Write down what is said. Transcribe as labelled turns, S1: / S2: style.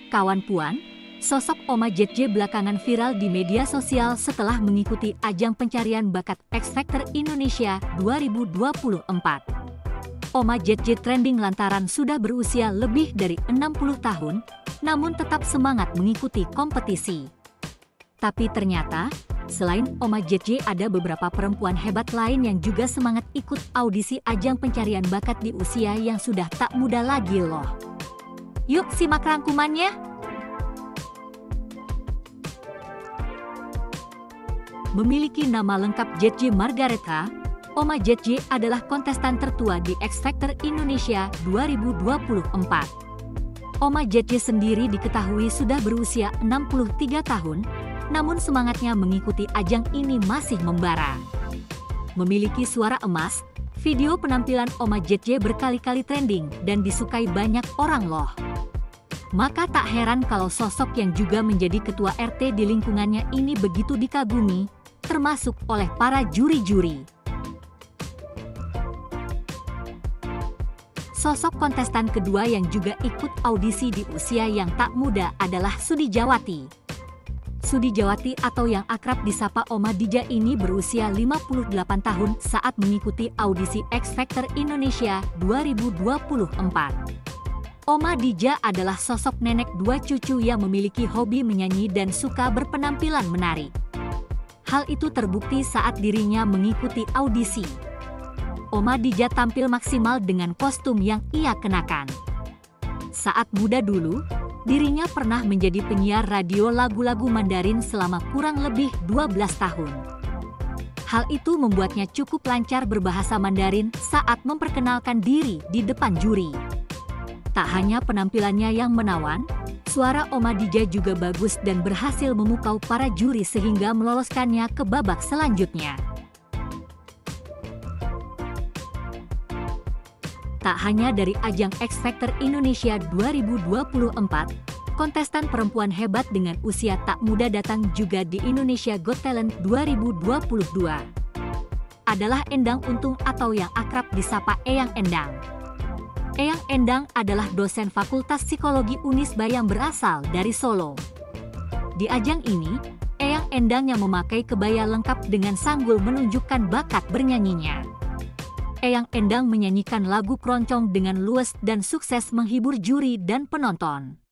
S1: Kawan Puan, sosok Oma JJ belakangan viral di media sosial setelah mengikuti ajang pencarian bakat X Factor Indonesia 2024. Oma JJ trending lantaran sudah berusia lebih dari 60 tahun, namun tetap semangat mengikuti kompetisi. Tapi ternyata, selain Oma JJ ada beberapa perempuan hebat lain yang juga semangat ikut audisi ajang pencarian bakat di usia yang sudah tak muda lagi loh. Yuk simak rangkumannya. Memiliki nama lengkap JJ Margaretha, Oma JJ adalah kontestan tertua di X Factor Indonesia 2024. Oma JJ sendiri diketahui sudah berusia 63 tahun, namun semangatnya mengikuti ajang ini masih membara. Memiliki suara emas, video penampilan Oma JJ berkali-kali trending dan disukai banyak orang loh. Maka tak heran kalau sosok yang juga menjadi ketua RT di lingkungannya ini begitu dikagumi, termasuk oleh para juri-juri. Sosok kontestan kedua yang juga ikut audisi di usia yang tak muda adalah Sudijawati. Sudijawati atau yang akrab disapa Oma Dija ini berusia 58 tahun saat mengikuti audisi X Factor Indonesia 2024. Oma Dija adalah sosok nenek dua cucu yang memiliki hobi menyanyi dan suka berpenampilan menarik. Hal itu terbukti saat dirinya mengikuti audisi. Oma Dija tampil maksimal dengan kostum yang ia kenakan. Saat muda dulu, dirinya pernah menjadi penyiar radio lagu-lagu Mandarin selama kurang lebih 12 tahun. Hal itu membuatnya cukup lancar berbahasa Mandarin saat memperkenalkan diri di depan juri. Tak hanya penampilannya yang menawan, suara Oma Dija juga bagus dan berhasil memukau para juri sehingga meloloskannya ke babak selanjutnya. Tak hanya dari ajang X Factor Indonesia 2024, kontestan perempuan hebat dengan usia tak muda datang juga di Indonesia Got Talent 2022. Adalah Endang Untung atau yang akrab disapa Eyang Endang. Eyang Endang adalah dosen Fakultas Psikologi Unisba yang berasal dari Solo. Di ajang ini, Eyang Endang yang memakai kebaya lengkap dengan sanggul menunjukkan bakat bernyanyinya. Eyang Endang menyanyikan lagu keroncong dengan luas dan sukses menghibur juri dan penonton.